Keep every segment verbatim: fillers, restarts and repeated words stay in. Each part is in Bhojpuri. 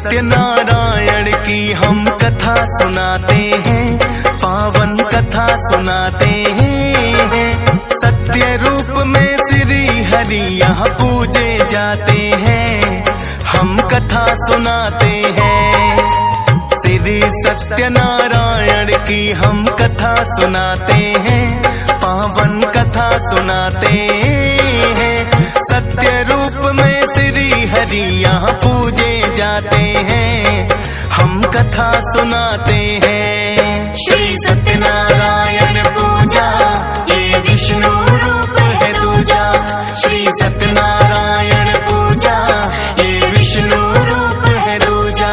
सत्यनारायण की हम कथा सुनाते हैं, पावन कथा सुनाते हैं। सत्य रूप में श्री हरि यहाँ पूजे जाते हैं, हम कथा सुनाते हैं। श्री सत्यनारायण की हम कथा सुनाते हैं, पावन कथा सुनाते हैं। सत्य रूप में श्री हरि यहाँ पूजे जाते हैं, हम कथा सुनाते हैं। श्री सत्यनारायण पूजा ये विष्णु रूप है दूजा, श्री सत्यनारायण पूजा ये विष्णु रूप है दूजा।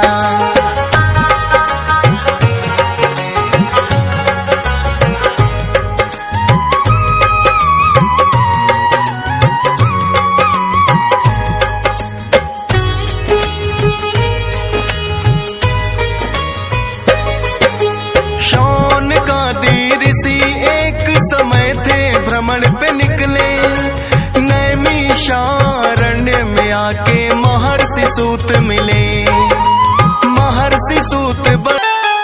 भ्रमण पे निकले, नैमिषारण्य में आके महर्षि सूत मिले। महर्षि सूत ब...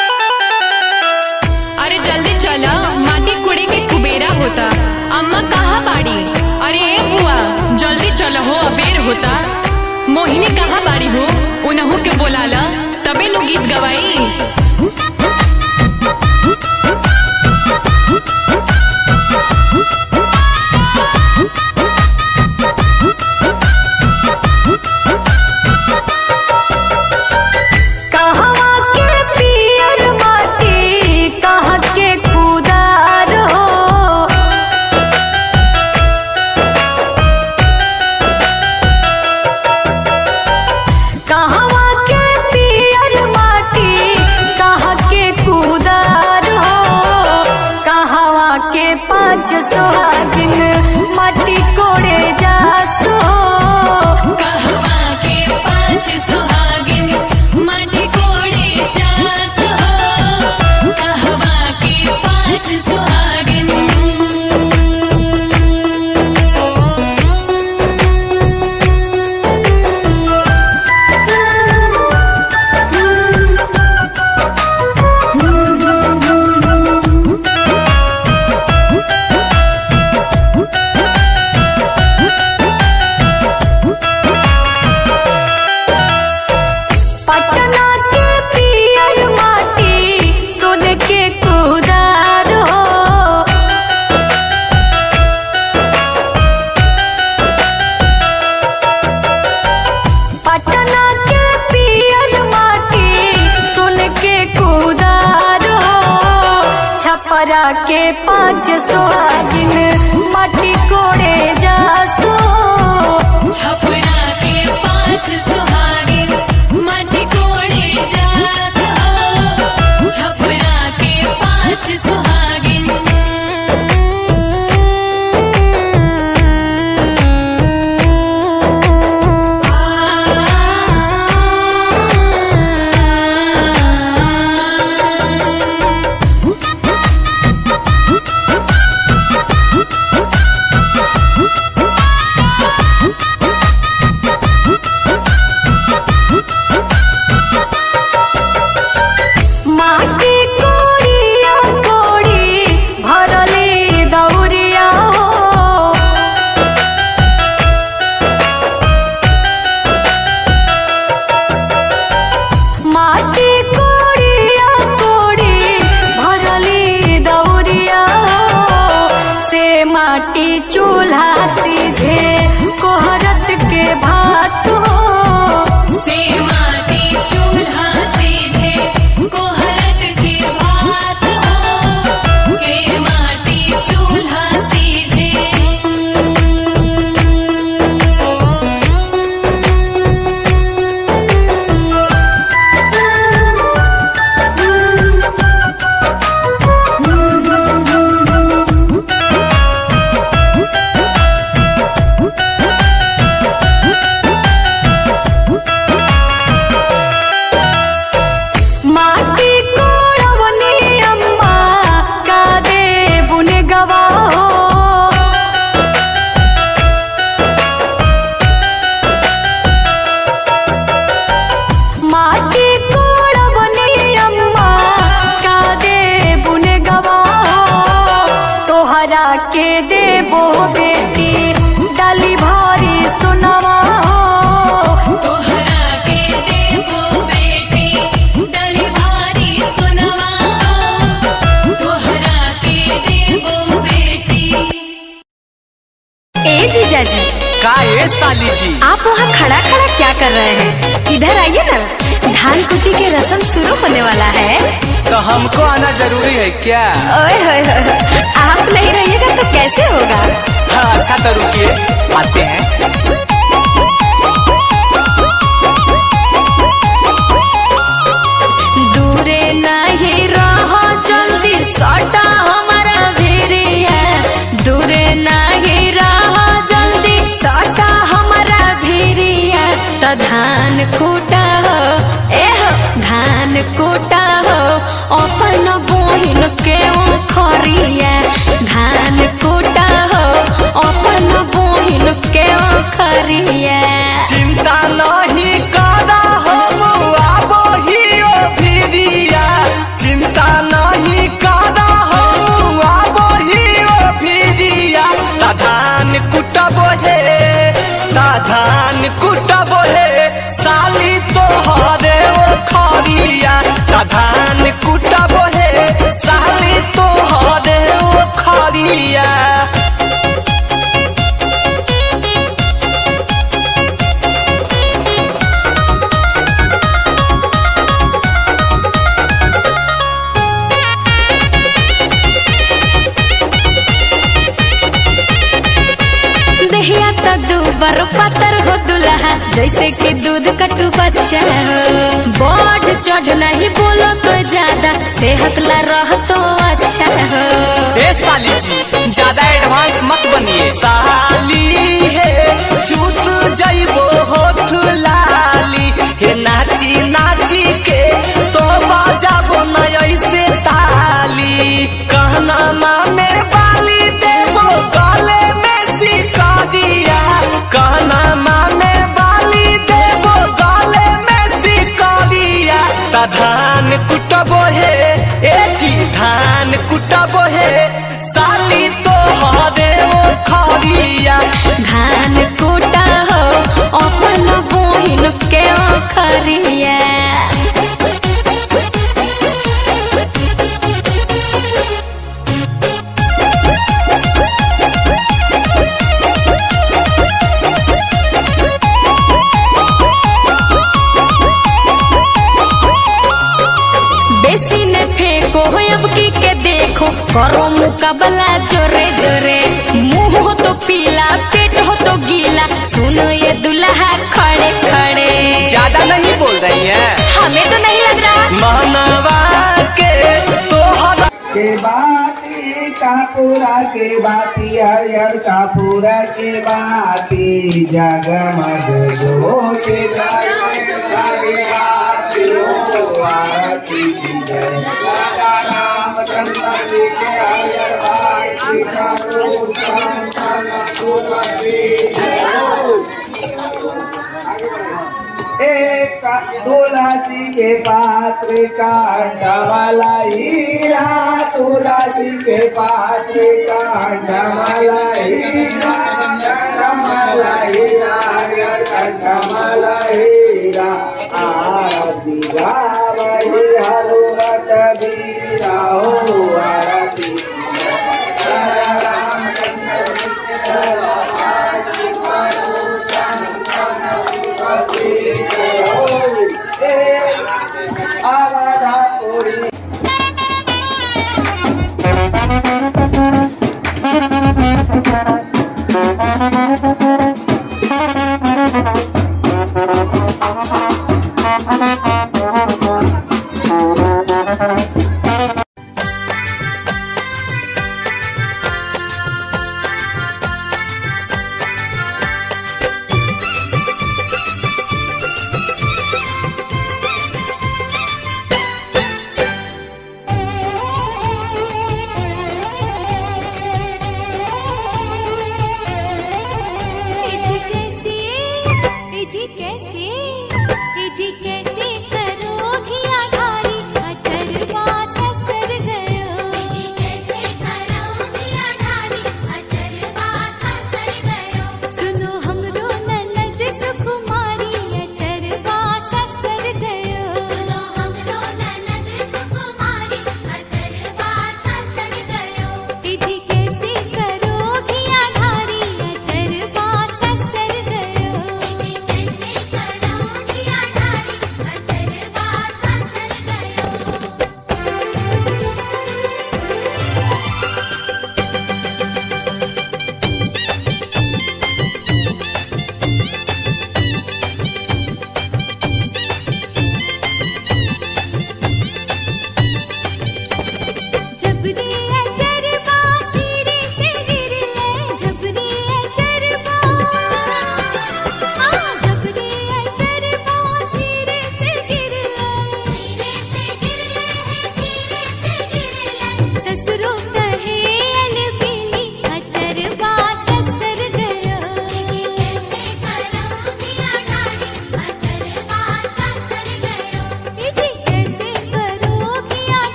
अरे जल्दी चलो, माटी कुड़े के कुबेरा होता। अम्मा कहाँ बाड़ी? अरे ए बुआ जल्दी चलो हो, अबेर होता। मोहिनी कहाँ बाड़ी हो? उनहु के बोलाला तबे नु गीत गवाई। सुहागिन माटी कोड़े जासो, कहवा के पांच सुहागिन माटी कोड़े जासो, कहवा के पांच सुहागिन। छपरा के पांच सुहागिन माटी कोड़े जासो, छपरा के पांच सुहागिन माटी कोड़े जासो, छपरा के पांच सुहागिन। देबो बेटी डाली भारी सुनवा हो तोहरा के देबो बेटी डाली भारी सुनवा हो तोहरा के देबो बेटी। ए जीजा जी। का ये साली जी? आप वहाँ खड़ा खड़ा क्या कर रहे हैं? इधर आइए ना, धान कुटी के रस्म शुरू होने वाला है। तो हमको आना जरूरी है क्या? ओए होए होए, आप नहीं रहिएगा तो कैसे होगा? हाँ अच्छा तो रुकिए आते हैं। दूरे नहीं रहो जल्दी सटा हमारा भिरिया दूरे नहीं रहो जल्दी सटा हमारा भिरिया तो धान कूटा हो ए हो धान कूटा हो अपन बहिन के खरिया धान कूटा हो अपन बहिन के खरिया। चिंता नहीं करा हम आबो ही ओ भिरिया चिंता नहीं करा हम आबो ही ओ भिरिया ता धान कुटबो हे ता धान कुटबो हे साली तोहरे ओ खरिया ता धान कुटबो हे साली तोहरे ओ खरिया। दहिया तो दूबर पतर हो दुल्हा जैसे कि दूध कटु बच्चा हो बढ़ चढ़ नहीं बोलो तो ज्यादा सेहत ला रह तो अच्छा हो। ए साली जी ज्यादा एडवांस मत बनिए साली है चूस जाइबो होठ लाली हे नाची नाची के तो बजाबो न ऐसे ताली कहना माँ में बाली देबो गले में सिका दिया कहना माँ में बाली देबो गले में सिका दिया ता धान कुटबो हे ए जी धान कुटबो हे साली तोहरे ओ खरिया धान कूटा हो अपन बहिन के खरिया। बेसी न फेंको अब की के देखो करो मुकाबला जोरे जोरे मुंह हो तो पीला पेट हो तो गीला सुनो ये दुल्हा खड़े खड़े। ज्यादा नहीं बोल रही है हमें तो नहीं लग रहा। मनवा के तोहरा के बाती कापूरा के बाती हरियर कापूरा के बाती जगमग ज्योति जगमग आरती हो आरती की जय राजा रामचंद्र जी के हरियर बाती कापूर संतन सुमति एक तुलसी के पात्र कांडा वाला हीरा तुलसी के पात्र कांडा वाला हीरा कांडा वाला हीरा कांडा वाला हीरा आरती गावही हनुमत वीरा हो आरती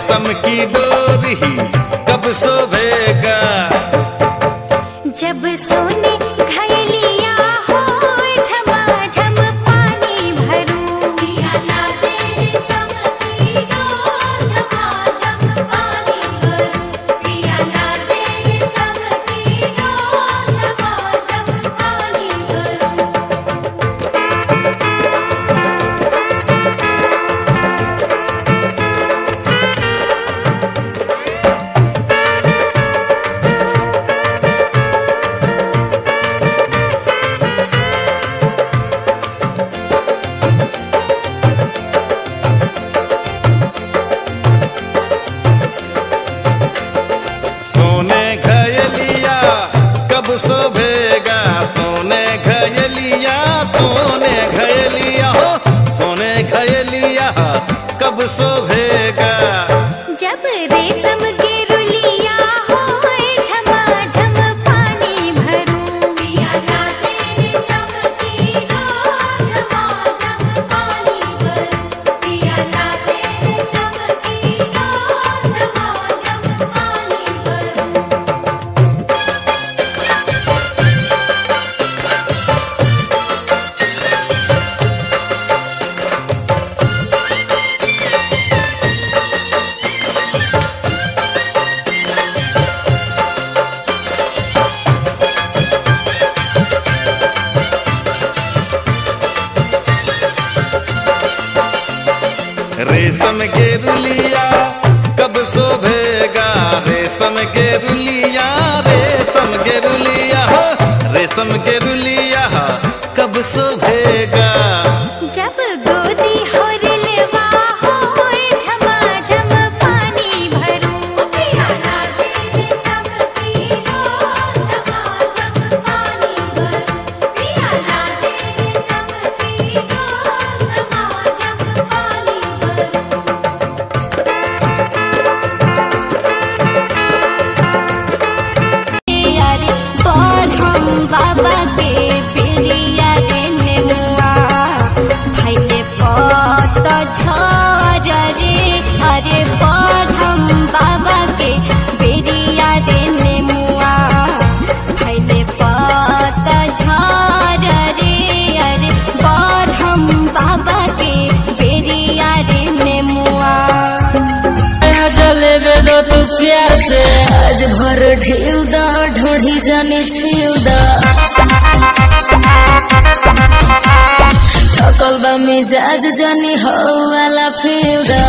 रेशम की डोरी कब शोभेगा। जब सोने घैलिया हो झमाझम पानी भरूं, पिया ला दे रेशम की डोर झमाझम पानी भरूं, पिया ला दे रेशम की डोर झमाझम पानी भरूं। सोने घयलिया कब शोभेगा, सोने घयलिया सोने घयलिया हो, सोने घयलिया कब शोभेगा। जब रेशम के रुलिया होए झमाझम पानी भरूं, पिया ला दे रेशम की डोर झमाझम पानी भरूं, पिया ला दे रेशम की डोर झमाझम पानी भरूं। रेशम के रुलिया कब शोभेगा, रेशम के रुलिया रेशम के रुलिया हो, रेशम के रुलिया कब शोभेगा। जब गोदी होरिलवा होए झमाझम पानी भरूं, पिया ला दे रेशम की डोर झमाझम पानी भरूं, पिया ला दे रेशम की डोर झमाझम पानी भरूं। यारे पर हम बाबा के पिड़िया रे नेमुआ भैले पत झर रे। अरे पर हम बाबा के पिड़िया रे नेमुआ भैले पत झर रे। अरे पर हम बाबा के पिड़िया रे नेमुआ जलेबे दो तू प्यार से आज भर ढील दा ढोढ़ी जानी छील दा। थकल बा मिजाज जानी हो वाला फील दा।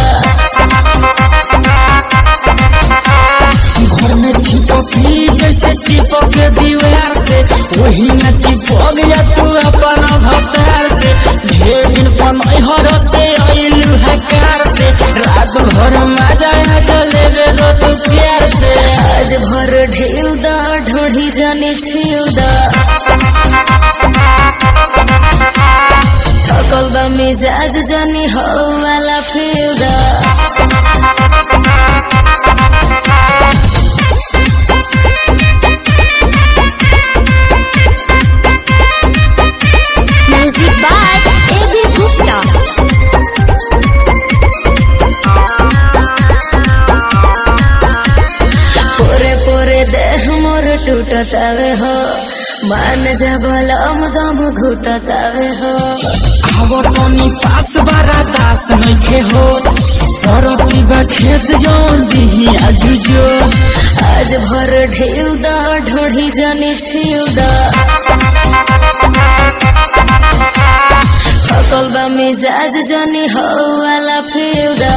घर में चिपकी जैसे चिपक दीवार से वही न चिपक जा तू अपन भतार से। ढेर दिन पनहर से आइलू हकार से रात भर मजा जलेबे दो तू प्यार से आज भर ढील दा ढोढ़ी जानी छील दा। थकल बा मिजाज जानी हो वाला फील दा। Music by AB Gupta. पोरे पोरे देह मोर टूटतावे हो, मान जा बलम दम घुटतावे हो। आवो तनी पास बारा दास नइखे हो, परती बा खेत जौन दिही आजुजो। आज भर ढील दा ढोढ़ी जानी छील दा। थकल बा मिजाज जानी हो वाला फील दा।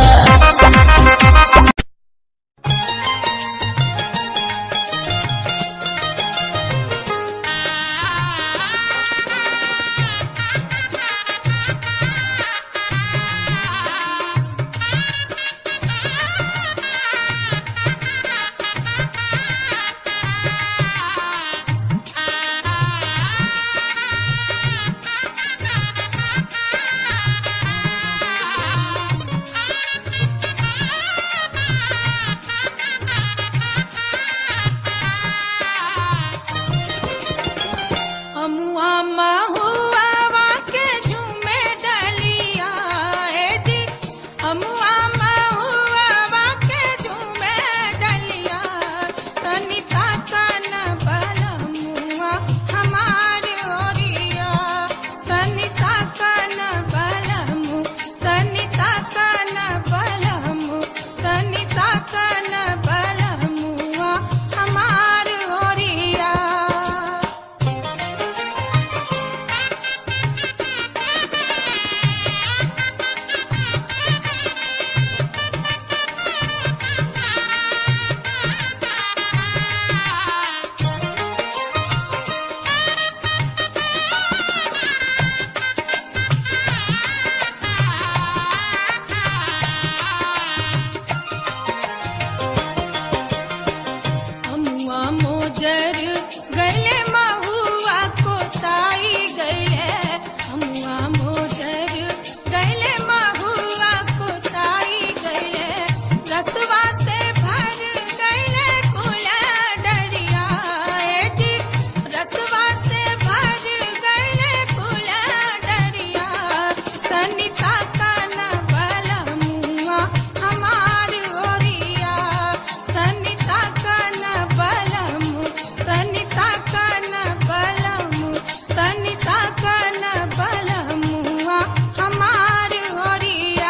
ताकन बलमुआ हमार ओरिया।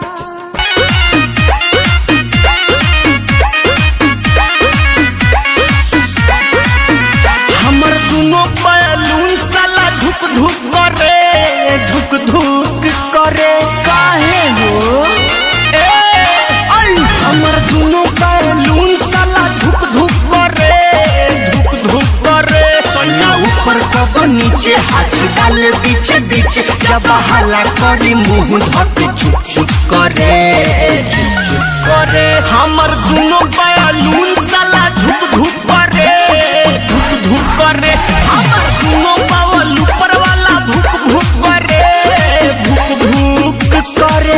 हमर दोनों बैलून साला धुक धुक करे धुक धुक करे काहे हो ए आई हमर दोनों बैलून साला धुक धुक करे धुक धुक करे सोना ऊपर कब नीचे हाथ डाले बीच बीच जब हल्ला करी मुंह धके चुप चुप करे चुप चुप करे हमर दोनों बैलून साला धुक धुक करे धुक धुक करे हमर दोनों बावल ऊपर वाला भुक भुक करे भुक भुक करे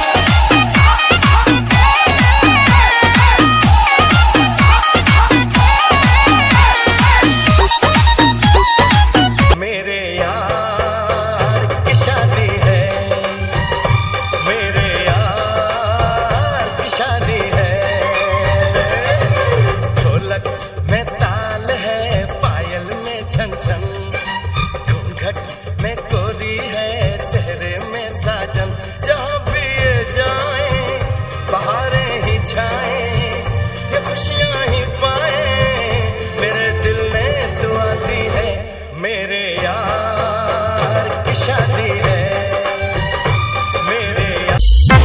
मेरे यार की शादी है, मेरे यार की शादी है, ढोलक में ताल है, पायल में छन छन, घूंघट में कोरी है, सहरे में साजन, जहाँ भी ये जाए बहारें ही छाए, ये खुशियाँ ही पाए, मेरे दिल ने दुआ दी है, मेरे यार की शादी है, मेरे यार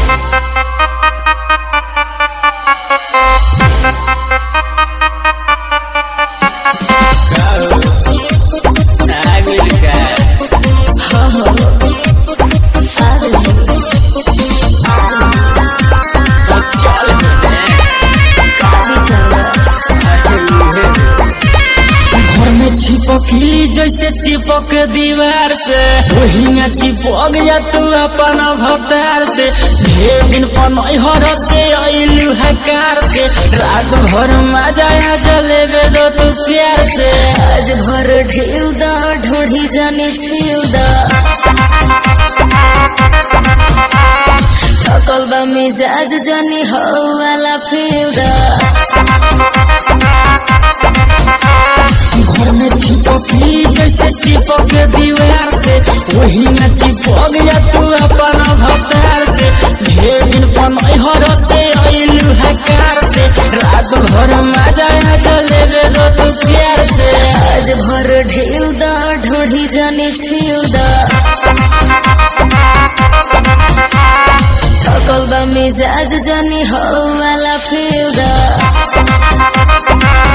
चिपकली जैसे चिपक दीवार से वही न चिपक जा तू अपन भतार से ढेर दिन पनहर से अइलू हकार से रात भर मजा आ जलेबे दो तू प्यार से आज भर ढेल दा ढोढ़ी जाने छेल दा थकल बा मिजाज जानी हो वाला फेल दा घर में चिपकली जैसे चिपक दीवार से वही न चिपक जा तू अपन भतार से ढेर दिन पनहर से अइलू हकार से रात भर मजा आ जलेबे दो तू प्यार से आज भर ढेल दा ढोढ़ी जाने छेल दा थकल बा मिजाज जानी हो वाला फेल दा